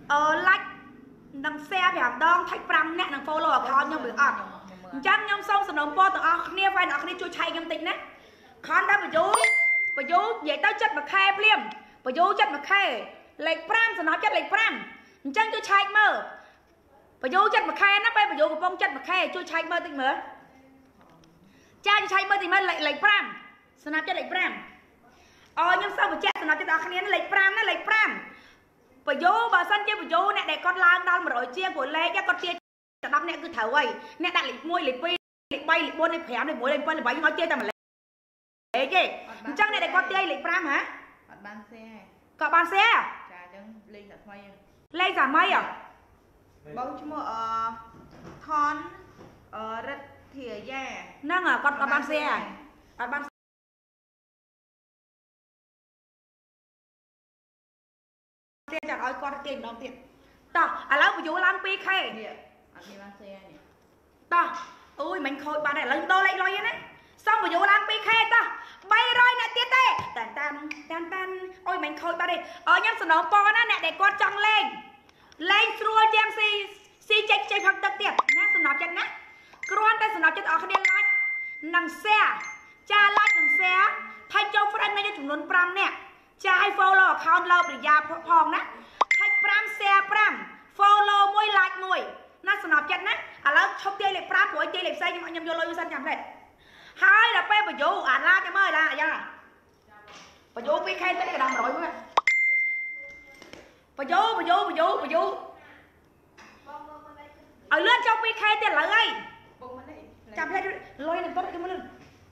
like នឹង share 5 ដង ថៃ 5 នាក់នឹង follow account ខ្ញុំឬអត់អញ្ចឹងខ្ញុំសូមសំណូមពរទាំងអស់គ្នាហ្វែនអ្នកគ្នាជួយឆែកខ្ញុំតិចណាខនដល់បញ្យូនិយាយទៅចិត្តមួយខែភ្លាមបញ្យូចិត្តមួយខែលេខ 5 សំណប់ចិត្តលេខ 5 អញ្ចឹងជួយឆែកមើលបញ្យូចិត្តមួយខែណាពេលបញ្យូកំពុងចិត្តមួយខែជួយឆែកមើលតិចមើលចាជួយឆែកមើលតិចមើលលេខ 5 សំណប់ចិត្តលេខ 5ខ្ញុំសូមបញ្ជាក់សំណប់ចិត្តដល់គ្នាលេខ 5 ណាលេខ 5បញ្យូបើសិនជាបញ្យូអ្នកដែលគាត់ឡើងដល់100ជាងព្រោះលេខគាត់ទា10អ្នកគឺត្រូវហើយអ្នកដាក់លេខ 1 លេខ 2 លេខ 3 លេខ 4 លេខ 5 លេខ 6 លេខ 7 លេខ 8ខ្ញុំឲ្យទាតែមួយលេខទេអញ្ចឹងអ្នកដែលគាត់ទាលេខ 5 ហ៎អត់បានshareគាត់បាន share ចាអញ្ចឹងលេខតែថ្មីលេខតែថ្មីបងឈ្មោះថនរិទ្ធធាយាហ្នឹងគាត់អត់បាន share អត់បានshare ចាំឲ្យគាត់គេម្ដងទៀតតោះឥឡូវបញ្យូឡើង 2k នេះអត់មានបាន share នេះតោះអូយមិនខូចបានទេឥឡូវដូរលេខលុយណាសុំបញ្យូឡើង 2k តោះ300អ្នកទៀតទេតានអូយមិនខូចបានទេខ្ញុំសំណូមពរណាអ្នកដែលគាត់ចង់លេងស្រួលជាងស៊ីចេញផឹកទឹកទៀតណាសំណប់ចិត្តណាគ្រាន់តែសំណប់ចិត្តអស់គ្នា like និង share ចា like និង share ថៃចូល friend នៅចំនួន 5 នាក់ចាឲ្យ follow account លើប្រយាផងណាថៃ 5 share 5 follow 1 like 1ណាសំណប់ចិត្តណាឥឡូវឈប់ទាយលេខ 5 ព្រោះទាយលេខផ្សេងខ្ញុំយកលុយវាសិនចាំផ្លែហើយដល់ពេលបញ្យូអាឡាចាំមើលឡាយ៉ាបញ្យូ 2k ទៅកណ្ដាល 100 មើលបញ្យូឲ្យលឿនចូល 2k ទៀតឥឡូវហើយចាំផ្លែលុយនឹងទៅគេមើលលឿន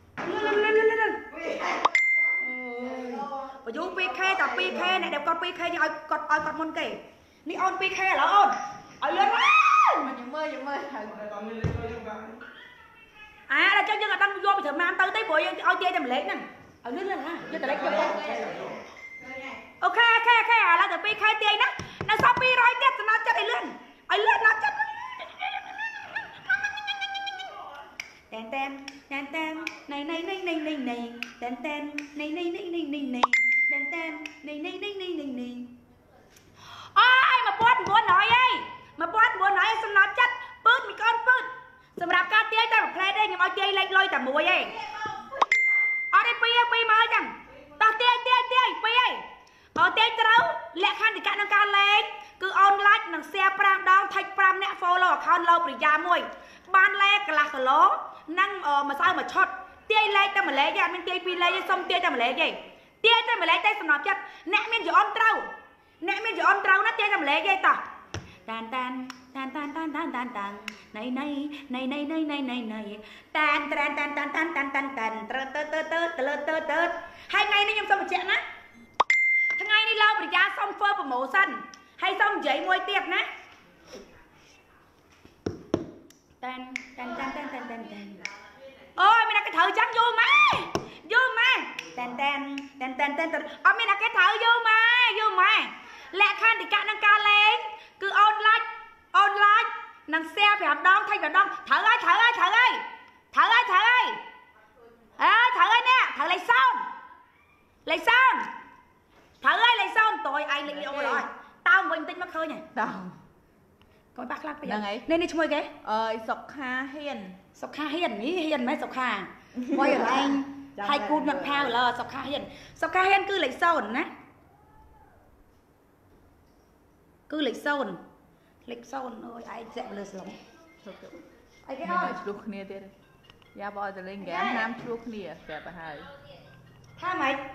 បញ្យូ 2k ត 2k អ្នកដែលគាត់ 2k យើងឲ្យគាត់មុនគេនេះអូន 2k ឥឡូវអូនឲ្យលឿនខ្ញុំមើលហើយដល់ចឹងយើងអត់ដឹងយកពីត្រឹមណាទៅទេព្រោះយើងឲ្យទាយតែម្លេចហ្នឹងឲ្យលឿនណាយកតែលេខយកអូខេឥឡូវទៅ 2k ទាយណានៅសល់200ទៀតសំណត់ចិត្តឲ្យលឿនណាត់ចិត្តតែនណៃតែនណៃអូយ1900ហើយសំណត់ចិត្តពឺតមីកូនពឺតសម្រាប់ការទាយតែមួយផ្លែទេខ្ញុំឲ្យទាយលេខលុយតែមួយឯងអត់ទេ2មើលចឹងតោះទាយ2ឯងទាយត្រូវលក្ខខណ្ឌតិកៈក្នុងការលេខគឺអូន like និង share 5 ដងថៃ 5 អ្នក follow account លើប្រយាមួយបានលេខកន្លះគីឡូនិងម្សៅមួយឆុតទាយលេខតែមួយលេខទេអត់មានទាយ2លេខទេសុំទាយតែមួយលេខទេទាយតែមួយលេខទេសំណប់ចិត្តអ្នកមានយន់ត្រូវណាទាយតែមួយលេខទេតោះតានណៃតានត្រែនហើយថ្ងៃនេះខ្ញុំសូមបញ្ជាក់ណាថ្ងៃនេះលោកប្រយាសុំធ្វើ promotion ហើយសុំនិយាយមួយទៀតណាតានអូយមានតែគេត្រូវចាំយូរម៉ែតានអត់មានតែគេត្រូវយូរម៉ែលក្ខខណ្ឌតិកៈក្នុងការលេងគឺអូន like និង share 5 ដងថៃ 5 ដងត្រូវហើយត្រូវហើយនេះត្រូវលេខ0ត្រូវហើយលេខ0តើឯងលេខអូនអត់តើវិញតិចមកឃើញហ៎តើកុំបាក់ខ្លាំងពេកហ្នឹងហើយនេះឈ្មោះគេសុខាហ៊ាននេះហ៊ានមិនសុខាមួយឯងហើយគូតមកផាវឡើសុខាហ៊ានគឺលេខ0ណាគឺលេខ0អូយឯងសាក់លើស្លុងអីគេអើយឆ្លោះគ្នាទៀតយ៉ាបើឲ្យទៅលេងហ្គេមហាមឆ្លោះគ្នាប្រាប់ទៅហើយថាម៉េច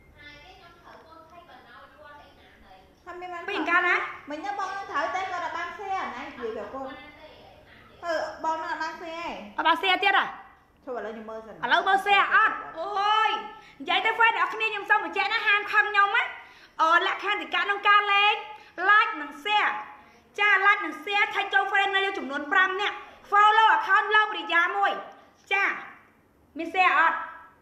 ពីកាលណាមិញបងត្រូវតែគាត់អត់បាន share ណានិយាយกับកូនបងអត់បាន share អត់បាន share ទៀតហ៎ធ្វើឥឡូវខ្ញុំមើលសិនឥឡូវមើល share អត់អូយនិយាយទៅហ្វេនអ្នកគ្នាខ្ញុំសូមបញ្ជាក់ណាហាមខឹងខ្ញុំណាលក្ខខណ្ឌតិកៈក្នុងការលេង like និង share ចា like និង share ថៃចូល friend នៅចំនួន 5 នាក់ follow account លើប្រយាមួយចាមាន share អត់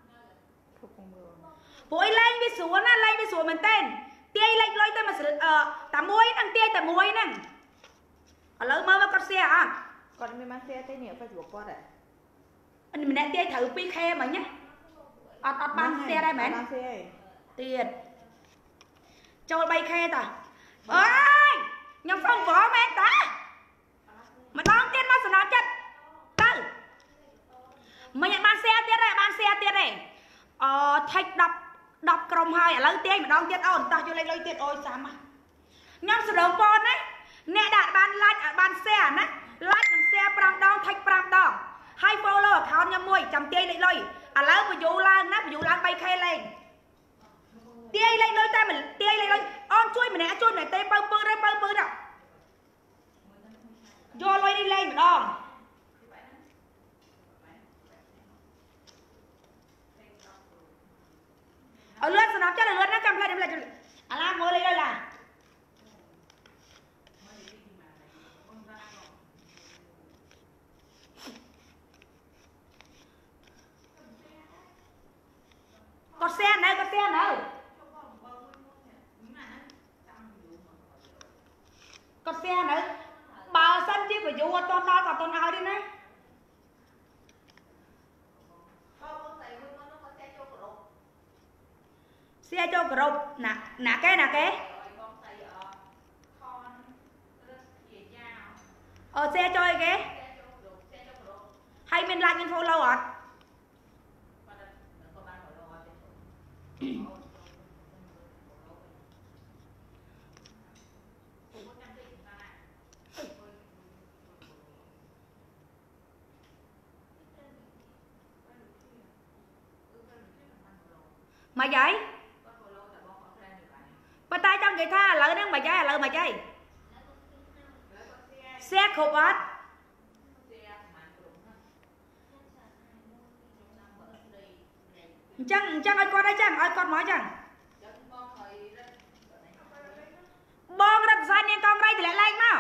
ព្រោះឯងលេងវាស្រួលណាលេងវាស្រួលមែនតើទាយលេខលុយទៅមកតែមួយហ្នឹងទាយតែមួយហ្នឹងឥឡូវមើលមកគាត់ share អត់គាត់មានបាន share ទេនេះ Facebook គាត់ហ៎ម្នាក់ទាយត្រូវ 2k មិញណាអត់បាន share ដែរមែនទៀតចូល 3k តើអើយខ្ញុំងទៀតអូនតោះយកលេខលុយទៀតអូយសាមខ្ញុំសរងប៉ុនណាអ្នកដាក់បាន like ឲ្យបាន share ណា like និង share 5 ដងថុច5ដងហើយ follow account ខ្ញុំមួយចាំទាយលេខលុយឥឡូវបញ្យូឡើងណាបញ្យូឡើង 3k លេខទាយលេខលុយតែមិនទាយលេខលុយអូនជួយម្នាក់ទេបើពើទៅយកលុយនេះលេងម្ដងเอาเลือดสนับจะเลือดนะจำเพลงอะไรโมเลยเลยล่ะก็เสียนะก็เสียนะก็เสียนะบ่าวสั้นที่ไปอยู่ตอนนอนกับตอนเอาดินะเสียโจกรบหนาแกเสียโจยแกให้เป็นไลน์อินโฟเราอ่ะmà vậy bà tay trong vậy tha lỡ đang mà chơi xe khổ bát chăng ai con đấy chăng ai con nói chăng bong rất xa nên con ray thì lại like mau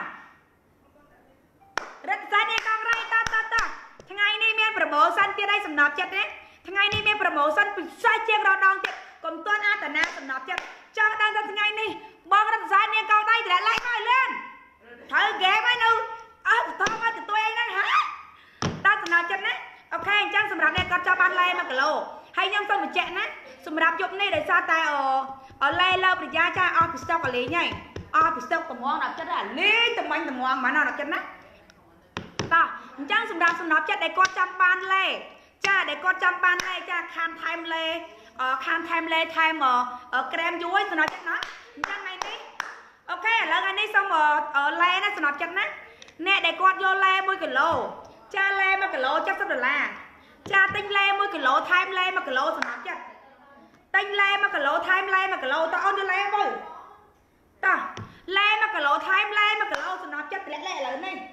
rất xa nên con ray ta thằng ai đi men promotion tia đây sầm nạp chặt đấy thằng ai đi men promotion bị sai chiang rau đong chặt còn tuân a tận nam sầm nạp chặt cho đang ra thằng ai đi bong rất xa nên con đây thì lại like mau lên thở ghé mấy nu thôi mà tụi em đó hả ta sầm nạp chặt đấy ok chăng sầm nạp này con cho ban lay mà cái lô hay nhâm xong một chẹn á sầm nạp chụp này để sao ta ở lay lâu để ra cha ở stock ở lý nhảy bị sốc tầm ngoan nạp chất là lý tầm anh tầm ngoan mà nào nạp chất nè ta chẳng sầm nạp chất để con trăm ban lê cha để con trăm ban lê cha khan time lê time ở kem chuối sầm nạp chất nó chẳng này đi ok là ngày đi xong ở lê nó sầm nạp chất nè nè để con vô lê 1 kg cha lê 1 kg chắc sắp được là cha tinh lê 1 kg time lê 1 kg sầm nạp chất tinh lê 1 kg time lê 1 kg tao ăn cho lê không ta lê mà cả lỗ time lê mà cả lỗ sầm nạp chất lẹ lại này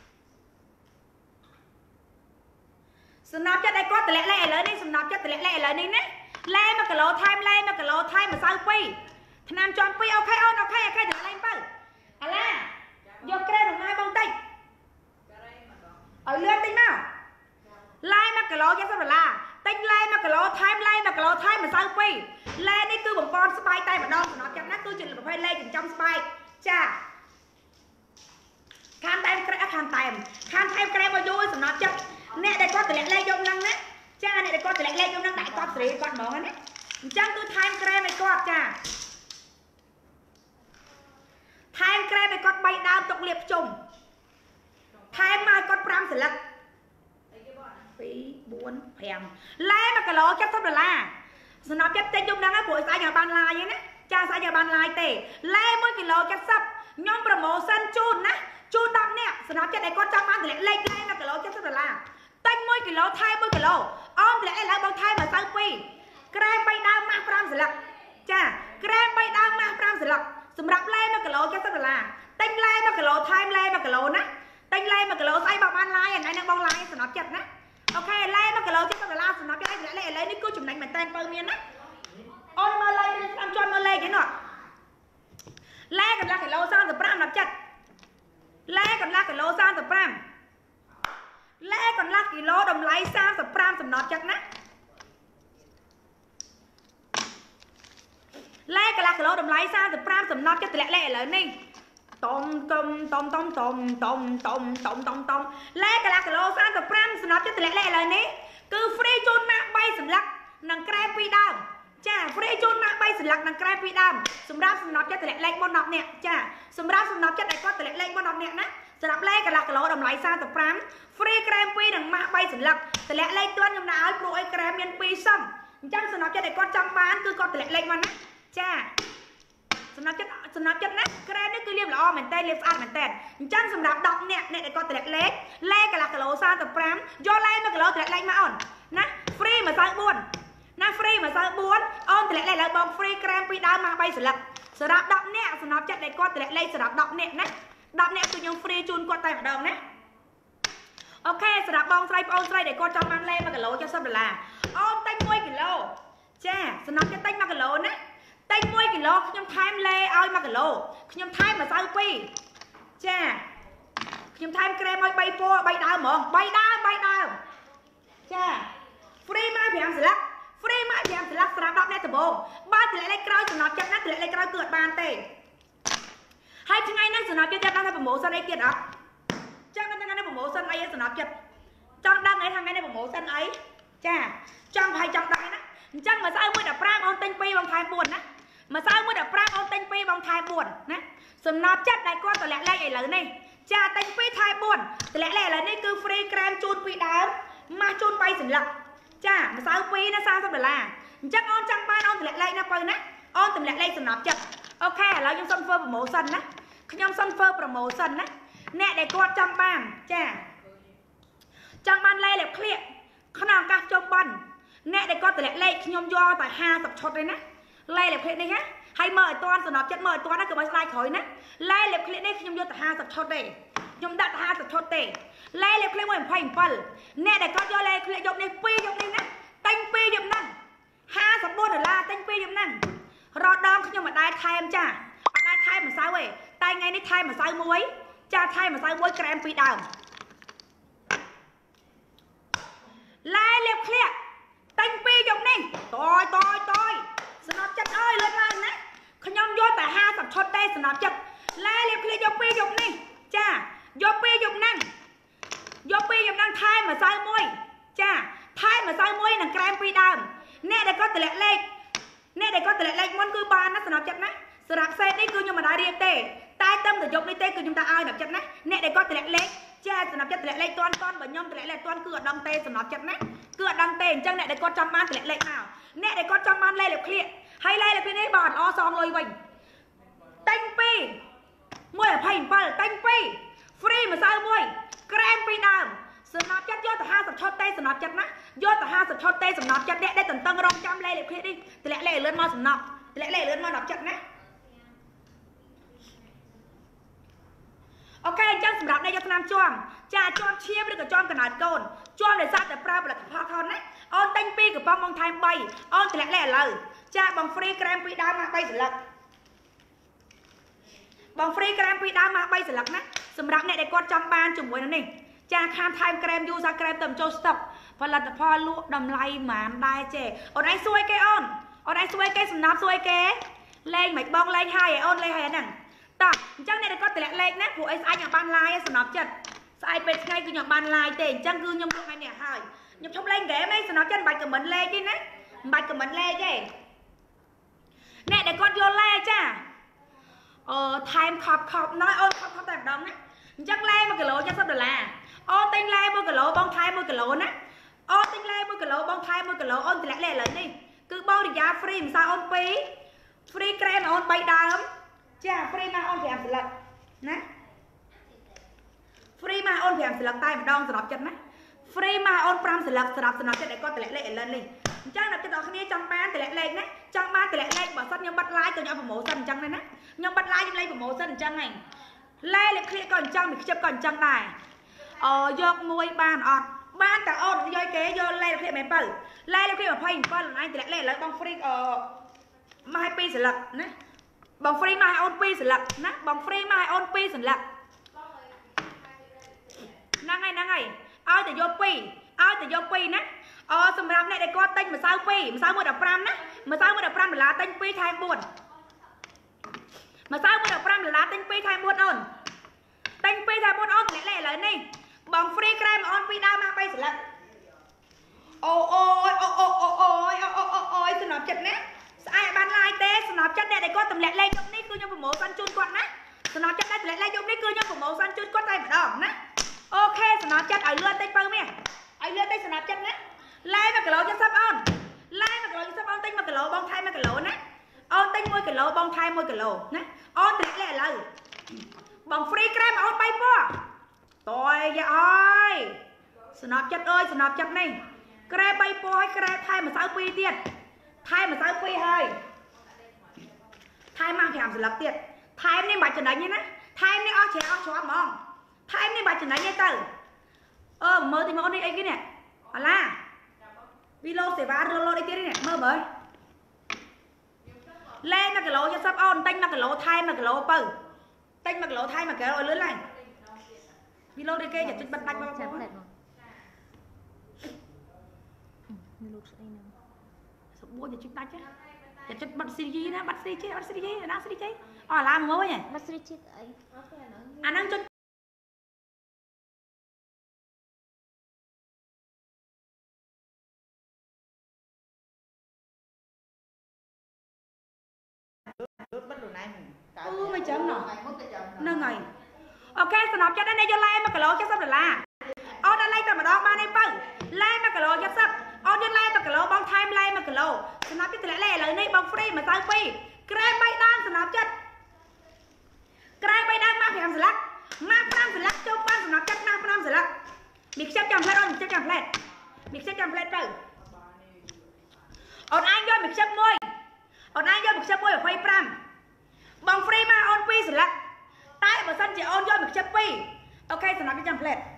sầm nạp chất đây có lẹ lại này sầm nạp chất lẹ lại này nè lê mà cả lỗ time mà sao pi thằng nam chọn pi ok để lên bao à la vô kê được hai bông tinh ở lươn tinh nào lê mà cả lỗ chắc sao là tinh lê mà cả lỗ time mà sao pi lê đây cứ bằng con spy tay mà đo sầm nạp chất nát cứ chuyện là phải lê chừng trong spy cha khan time krem mà vui sầm nạp chất nè đây có tệ lệ dông năng nè cha này đây có tệ lệ dông năng đại con sỉ con mỏng nè chẳng cứ time krem này con cha time krem này con bay đau tục liệp trùng time mai con pram sỉ lật phí buồn phèn lẽ mà cái lỗ chất sắp là sầm nạp chất tên dông năng á buổi sáng giờ ban lai vậy nè cha sáng giờ ban lai tệ lẽ 1 kg chất sắp nhóm promotion chun nè chun đập nè sờ nói cho đây con trăm ăn thì lại lên mà cái lỗ chắc rất là tanh 1 kg thay 1 kg ôm thì lại bao thay mà sao pi krem bay đau mang pram sờ lật cha krem bay đau mang pram sờ lật sầmรับlên mà cái lỗ chắc rất là tanh lên mà cái lỗ thay lên mà cái lỗ nè tanh lên mà cái lỗ say bao ban lai anh đang bao lai sờ nói chặt nè ok lên mà cái lỗ chắc rất là sờ nói cho đây lại lấy đi cứ chụp đánh mình tên bao miên nè ôm mà lên làm cho mà lên cái nọ lẽ còn là cái lô sang từ pram nạp chất lẽ còn là cái lô sang từ pram lẽ còn là cái lô đồng lấy sang từ pram từ nạp chất nè lẽ còn là cái lô đồng lấy sang từ pram từ nạp chất lẽ lại nè tông lẽ còn là cái lô sang từ pram từ nạp chất lẽ lại nè cứ free chôn mạng bay sầm lắc nàng krem pi đam cha free chôn mạng bay sầm lắc nàng krem pi đam sầm ráp sầm nạp chất lẽ bón nạp nè cha sầm ráp sầm nạp chất này có lẽ bón nạp nè nè sầm nạp lẽ cái là cái lỗ đồng lấy sang từ pram free krem pi nàng mạng bay sầm lắc lẽ tuân nhầm nào pro krem miên pi xong chẳng sầm nạp chất này có trăm bán cứ có lẽ bón nè ចាសំណាប់ចិត្តណាក្រែមនេះគឺលាបល្អមែនតើលាបស្អាតមែនតើអញ្ចឹងសម្រាប់10នាក់អ្នកដែលគាត់តម្លាក់លេខកន្លះគីឡូ35យកលេខ1គីឡូតម្លាក់លេខមកអូនណា free ម្សៅ4ណា free ម្សៅ4អូនតម្លាក់លេខឥឡូវបង free ក្រែម2ដើមមក3សន្លឹកសម្រាប់10នាក់សំណាប់ចិត្តដែលគាត់តម្លាក់លេខសម្រាប់10នាក់ណា10នាក់គឺខ្ញុំ free ជូនគាត់តែម្ដងណាអូខេសម្រាប់បងស្រីប្អូនស្រីដែលគាត់ចង់បានលេខ1គីឡូ$70អូនទិញ1គីឡូចាសំណាប់ចិត្តទិញ1គីឡូណាទិញ1គីឡូខ្ញុំថែមលេឲ្យ1គីឡូខ្ញុំថែមម្សៅ2ចាខ្ញុំថែមក្រែមឲ្យ3ពណ៌3ដើមហ្មង3ដើមចា free មក5សន្លឹក free មក5សន្លឹកសម្រាប់10នាក់ដំបូងបើតម្លាក់លេខក្រោយសំណប់ចិត្តណាតម្លាក់លេខក្រោយគឺអត់បានទេហើយថ្ងៃនេះសំណប់ចិត្តចាំថាប្រម៉ូសិនអីទៀតអត់ចាំថាថ្ងៃនេះប្រម៉ូសិនអីសំណប់ចិត្តចង់ដឹងថ្ងៃនេះប្រម៉ូសិនអីចាចង់ប្រហែលចង់ដឹងណាអញ្ចឹងម្សៅ115អូនទិញ2បងថែម4ណាម្សៅ115អូនទិញ2បងថែម4ណាសំណប់ចិត្តដែលគាត់តម្លាក់លេខឥឡូវនេះចាទិញ2ថែម4តម្លាក់លេខឥឡូវនេះគឺ free ក្រែមជូន2ដើមមកជូន3សន្លឹកចាម្សៅ2ណា$30អញ្ចឹងអូនចង់បានអូនតម្លាក់លេខណាបើណាអូនតម្លាក់លេខសំណប់ចិត្តអូខេឥឡូវខ្ញុំសុំធ្វើប្រម៉ូសិនណាខ្ញុំសុំធ្វើប្រម៉ូសិនណាអ្នកដែលគាត់ចង់បានចាចង់បានលេខលៀបក្លៀកក្នុងឱកាសជុំបិណ្ឌអ្នកដែលគាត់តម្លាក់លេខខ្ញុំយកតែ50ឈុតទេណាលេខលៀបក្លៀកនេះណាហើយមើលឲ្យតាន់សំណប់ចិត្តមើលឲ្យតាន់ណាគឺបើស្លាយក្រោយណាលេខលៀបក្លៀកនេះខ្ញុំយកតែ50ឈុតទេខ្ញុំដាក់តែ50ឈុតទេលេខលៀបក្លៀក127អ្នកដែលគាត់យកលេខក្លៀកយកនេះ2យកនេះណាទិញ2យកហ្នឹង$54ទិញ2យកហ្នឹងរត់ដងខ្ញុំមិនដែលថែមចាអត់ដែលថែមម្សៅទេតែថ្ងៃនេះថែមម្សៅមួយចាថែមម្សៅមួយក្រែម2ដើមលេខលៀបក្លៀកទិញ2យកនេះតយសំណប់ចិត្តអើយលើកឡើងណាខ្ញុំយកតែ50ឈុតទេសំណប់ចិត្តលេខលៀបក្លៀកយក2យកនេះចាយក2យកហ្នឹងថែមម្សៅមួយចាថែមម្សៅមួយនិងក្រែម2ដើមអ្នកដែលគាត់តម្លាក់លេខមុនគឺបានណាសំណប់ចិត្តណាសម្រាប់សេតនេះគឺខ្ញុំមិនได้រៀបទេតែតែតែយកនេះទេគឺខ្ញុំតែឲ្យសម្រាប់ចិត្តណាអ្នកដែលគាត់តម្លាក់លេខចាសំណប់ចិត្តតម្លាក់លេខតន់បើខ្ញុំតម្លាក់លេខតន់គឺអត់ដឹងទេសំណប់ចិត្តណាគឺអត់ដឹងទេអញ្ចឹងអ្នកដែលគាត់ចង់បានតម្លាក់លេខមកអ្នកដែលគាត់ចង់បានលេខលៀបក្លៀកហើយលេខលៀបក្លៀកនេះបើអត់ល្អសងលុយវិញទិញ2 127ទិញ2 free ម្សៅមួយក្រែម2ដើមសំណប់ចិត្តយកទៅ50ឈុតទេសំណប់ចិត្តណាយកទៅ50ឈុតទេសំណប់ចិត្តអ្នកដែលតន្ទឹងរង់ចាំលេខលៀបក្លៀកនេះតម្លាក់លេខលឿនមកសំណប់តម្លាក់លេខលឿនមក10ចិត្តណាអូខេអញ្ចឹងសម្រាប់អ្នកយកថ្នាំជាប់ចាជាប់ឈាមឬក៏ជាប់កណ្ដាលកូនជាប់ដោយសារតែប្រើផលិតផលខុសណាអូនទិញ2កំប៉ុងបងថែម3អូនតម្លាក់លេខឥឡូវចាបង free ក្រែម2ដើមមក3សន្លឹកបង free ក្រែម2ដើមមក3សន្លឹកណាសម្រាប់អ្នកដែលគាត់ចង់បានជាមួយនឹងនេះចាខានថែមក្រែមយូសាក្រែមទៅចូលស្តុកផលិតផលលក់តម្លៃហ្មងដែរចេអូនឯងសួយគេអូនឯងសួយគេសំណាប់សួយគេលេងមិនបងលេងហើយអូនលេងហើយហ្នឹងតោះអញ្ចឹងអ្នកដែលគាត់តម្លាក់លេខណាព្រោះអីស្អែកខ្ញុំបាន live សំណប់ចិត្តស្អែកពេលថ្ងៃគឺខ្ញុំបាន live ទេអញ្ចឹងគឺខ្ញុំលក់ឲ្យអ្នកហើយខ្ញុំឈប់លេងហ្គេមឯងសំណប់ចិត្តមិនបាច់ comment លេខទេណាមិនបាច់ comment លេខទេអ្នកដែលគាត់យកលេខចាថែមខប់ណយអូនខប់តែម្ដងណាអញ្ចឹងលេខ1គីឡូ$70អូនទិញលេខ1គីឡូបងថែម1គីឡូណាអូនទិញលេខ1គីឡូបងថែម1គីឡូអូនតម្លាក់លេខឥឡូវនេះគឺបរិយា free ម្សៅអូន2 free ក្រែមអូន3ដើមចា free មកអូន5សន្លឹកណា free មកអូន5សន្លឹកតែម្ដងសម្រាប់ចិត្តណា free មកអូន5សន្លឹកសម្រាប់ចំណត់ចិត្តដែលគាត់តម្លាក់លេខឥឡូវនេះអញ្ចឹងអ្នកទាំងអស់គ្នាចង់បានតម្លាក់លេខណាចង់បានតម្លាក់លេខបើសិនខ្ញុំបិទ live ក៏ខ្ញុំប្រម៉ូសិនអញ្ចឹងដែរណាខ្ញុំបិទ live ខ្ញុំលេងប្រម៉ូសិនអញ្ចឹងហ្នឹងលេខឃ្លៀកក៏អញ្ចឹងមិនខ្ជិបក៏អញ្ចឹងដែរយកមួយបានអត់បានតែអូនយកគេយកលេខឃ្លៀកមែនបើលេខឃ្លៀក27ខ្លួនឯងតម្លាក់លេខឥឡូវបង free មកឲ្យ2សន្លឹកណាបង free មកឲ្យអូន2សន្លឹកណាបង free មកឲ្យអូន2សន្លឹកហ្នឹងហើយឲ្យតែយក2ណាសម្រាប់អ្នកដែលគាត់ទិញម្សៅ2ម្សៅ115ណាម្សៅ115$ទិញ2ថែម4ម្សៅ115$ទិញ2ថែម4អូនទិញ2ថែម4អូនតម្លាក់លេខឥឡូវនេះបង free ក្រែមអូន2ដើមមក3សន្លឹកអូយសំណប់ចិត្តណាស្អែកបាន live ទេសំណប់ចិត្តអ្នកដែលគាត់តម្លាក់លេខយប់នេះគឺខ្ញុំប្រម៉ូសិនជូនគាត់ណាសំណប់ចិត្តដែលតម្លាក់លេខយប់នេះគឺខ្ញុំប្រម៉ូសិនជូនគាត់តែម្ដងណាអូខេសំណប់ចិត្តឲ្យលឿនតិចបើមាសឲ្យលឿនតិចសំណប់ចិត្តណាលេខ1គីឡូ70អូនលេខ1គីឡូ70អូនទិញ1គីឡូបងថែម1គីឡូណាអូនទិញ1គីឡូបងថែម1គីឡូណាអូនតម្លាក់ឥឡូវបង free ក្រែមអូន3ពណ៌តើយ៉ាអើយស្នប់ចិត្តអើយស្នប់ចិត្តនេះក្រែ3ពណ៌ហើយក្រែថែមម្សៅ2ទៀតថែមម្សៅ2ហើយថែមមក5សន្លឹកទៀតថែមនេះមិនបាច់ចំណេញទេណាថែមនេះអស់ច្រែអស់ជាប់ហ្មងថែមនេះមិនបាច់ចំណេញទេទៅមើលទីមកអូននេះអីគេនេះអាឡាវីឡូសេវារលោអីទៀតនេះមើលមើលលេ1គីឡូ70អូនទិញ1គីឡូថែម1គីឡូបើទិញ1គីឡូថែម1គីឡូឲ្យលឿនឡើងវីឡូនេះគេจะចិត្តបិទដាច់បងប្អូនមានលោកស្អីហ្នឹងសបួរจะចិត្តដាច់ចាចិត្តបាត់ស៊ីជីណាបាត់ស៊ីជីបាត់ស៊ីជីណាស៊ីជីអូអាឡាមើលវិញបាត់ស៊ីជីអីអាហ្នឹងចុចរត់បិទខ្លួនឯងមិនចឹងណោះហ្នឹងហើយអូខេសំណប់ចិត្តនេះយកឡែ1គីឡូ70ដុល្លារអូនដល់ឡែតែម្ដងបានទេបើឡែ1គីឡូ70អូនយកឡែ1គីឡូបងថែមឡែ1គីឡូសំណប់ចិត្តតម្លាក់ឡែឥឡូវនេះបងហ្វ្រីម្សៅ2ក្រែ3ដងសំណប់ចិត្តក្រែ3ដងមក5សន្លឹកមក5សន្លឹកចូលបានសំណប់ចិត្តមក5សន្លឹកមីខ្ជិបចាំផ្លែតអូនមីខ្ជិបចាំផ្លែតមីខ្ជិបចាំផ្លែតទៅអូនអាចយកមីខ្ជិបមួយអូនអាចយកមីខ្ជិបមួយ25បងហ្វ្រីមកអូន2សន្លឹកតែបើសិនជាអូនយកមីខ្ជិប2អូខេសំណប់ចិត្តចាំផ្លែត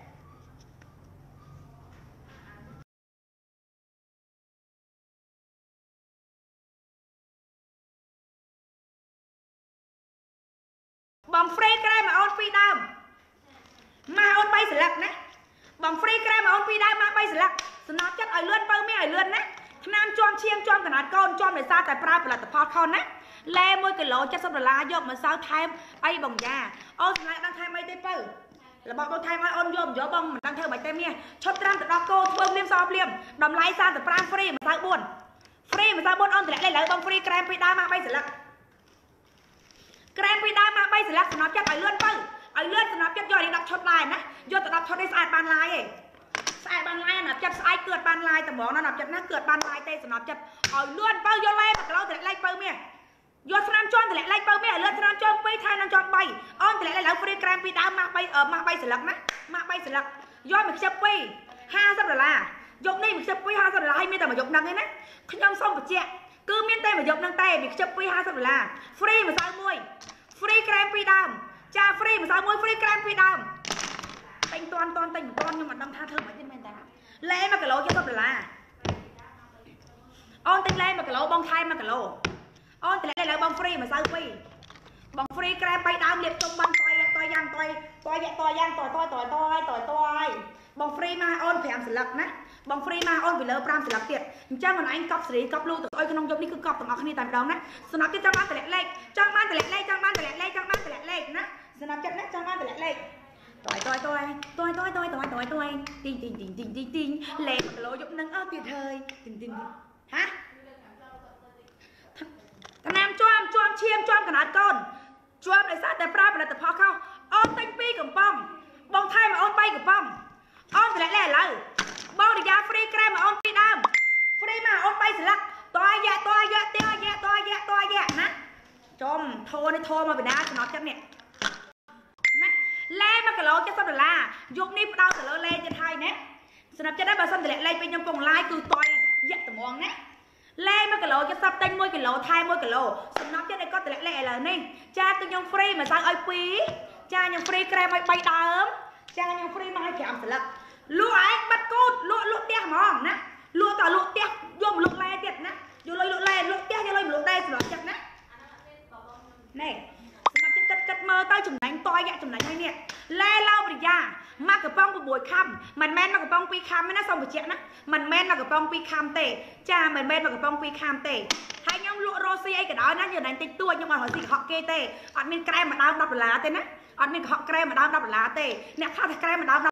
បងហ្វ្រីក្រែមកអូន2ដើមមកអូន3សន្លឹកណាបងហ្វ្រីក្រែមកអូន2ដើមមក3សន្លឹកសំណប់ចិត្តឲ្យលឿនបើមានឲ្យលឿនណាឆ្នាំជាប់ឈាមជាប់កណាត់កូនជាប់ដោយសារតែប្រើផលិតផលខុសណាឡែ1គីឡូ70ដុល្លារយកម្សៅថែមអីបងយ៉ាអូនសម្រាប់ដឹងថែមអីទេបើរបស់បងថែមឲ្យអូនយកបងមិនដឹងធ្វើមិនទេមាសឈុតត្រាំទៅដល់កូនធ្វើភ្លាមសភ្លាមតម្លៃ35ហ្វ្រីម្សៅ4ហ្វ្រីម្សៅ4អូនតម្លាក់លើបងហ្វ្រីក្រែម2ដើមមក3សន្លឹកក្រែម2ដើមមក3សន្លឹកសំណប់ចិត្តឲ្យលឿនបើឲ្យលឿនសំណប់ចិត្តយកនេះ10ឈុតដែរណាយកទៅ10ឈុតនេះស្អាតបានឡាយឯងស្អាតបានឡាយណាប់ចិត្តស្អែកគឺអត់បានឡាយតែហ្មងណាប់ចិត្តណាគឺអត់បានឡាយទេសំណប់ចិត្តឲ្យលឿនបើយកឡែ1គីឡូតម្លាក់បើមាសយកស្នាមជាន់តម្លាក់បើមាសឲ្យលឿនស្នាមជាន់2ថែមនឹងជាន់3អូនតម្លាក់លើហ្វ្រីក្រែម2ដើមមក3សន្លឹកណាមក3សន្លឹកយកមួយខ្ជិប2 50ដុល្លារយកនេះមួយខ្ជិប2 50ដុល្លារហើយមានតែមួយយកហ្នឹងឯណាខ្ញុំសូមបញ្ជាក់គឺមានតែមួយយកហ្នឹងតែមួយខ្ជិប2 50ដុល្លារហ្វ្រីម្សៅ1ហ្វ្រីក្រែម2ដើមចាហ្វ្រីម្សៅ1ហ្វ្រីក្រែម2ដើមទិញតាន់ទិញមិនតាន់ខ្ញុំអត់ដឹងថាធ្វើមិនទេមែនតាឡែ1គីឡូ70ដុល្លារអូនទិញឡែ1គីឡូបងថែម1គីឡូអូនតម្លាក់លើបងហ្វ្រីម្សៅ2បងហ្វ្រីក្រែម3ដើមលាបទុំបានតយ៉ាងបងហ្វ្រីមកអូន5សន្លឹកណាបងហ្វ្រីមកអូនពីលើ5សន្លឹកទៀតអញ្ចឹងមិនឯងកប់សេរីកប់លូទៅអុយក្នុងយប់នេះគឺកប់ទាំងអស់គ្នាតែម្ដងណាសំណប់ចិត្តចង់បានតម្លាក់លេខចង់បានតម្លាក់លេខណាសំណប់ចិត្តណាចង់បានតម្លាក់លេខតយទីងលេខ1គីឡូយប់នឹងអត់ទៀតហើយទីងហាតំណាំជាប់ឈាមជាប់កណាត់កូនជាប់ដោយសារតែប្រើផលិតផលខុសអូនទិញ2កំប៉ុងបងថែមអូន3កំប៉ុងអូនតម្លាក់លេខឥឡូវបងរយ៉ាហ្វ្រីក្រែមអូន2ដើមហ្វ្រីមកអូន3សន្លឹកតយយ៉ាណាចំធោនេះធោមកពីណាសំណប់ចិត្តនេះណាឡែ1គីឡូ70ដុល្លារយកនេះផ្ដោតទៅលើលេខទៀតហើយណាសំណប់ចិត្តដែរបើសិនតម្លាក់លេខពេញខ្ញុំពងឡាយគឺតយយ៉ាត្មងណាឡែ1គីឡូ70ទិញ1គីឡូថែម1គីឡូសំណប់ចិត្តឲ្យគាត់តម្លាក់លេខឥឡូវនេះចាគឺខ្ញុំហ្វ្រីម្សៅឲ្យ2ចាខ្ញុំហ្វ្រីក្រែមឲ្យ3ដើមចាខ្ញុំហ្វ្រីមកឲ្យ5សន្លឹកលក់ឯងបាត់កូតលក់ផ្ទះហ្មងណាលក់ផ្ទះយកមកលក់ឡែទៀតណាយកលុយលក់ឡែលក់ផ្ទះយកលុយមកលក់ដែរសំណប់ចិត្តណាណែសំណប់ចិត្តគិតមើលទៅចំណេញតយយ៉ាចំណេញឲ្យនេះឡែឡោប្រយ៉ាមកកំប៉ុង6ខាំមិនមែនមកកំប៉ុង2ខាំទេណាសូមបញ្ជាក់ណាមិនមែនមកកំប៉ុង2ខាំទេចាមិនមែនមកកំប៉ុង2ខាំទេហើយខ្ញុំលក់រ៉ូស៊ីអីក៏ដោយណាចំណេញតិចតួចខ្ញុំអត់រកស៊ីកុហកគេទេអត់មានក្រែមមួយដើម10ដុល្លារទេណាអត់មានកុហកក្រែមមួយដើម10ដុល្លារទេអ្នកខ្លះតែក្រែមមួយដើម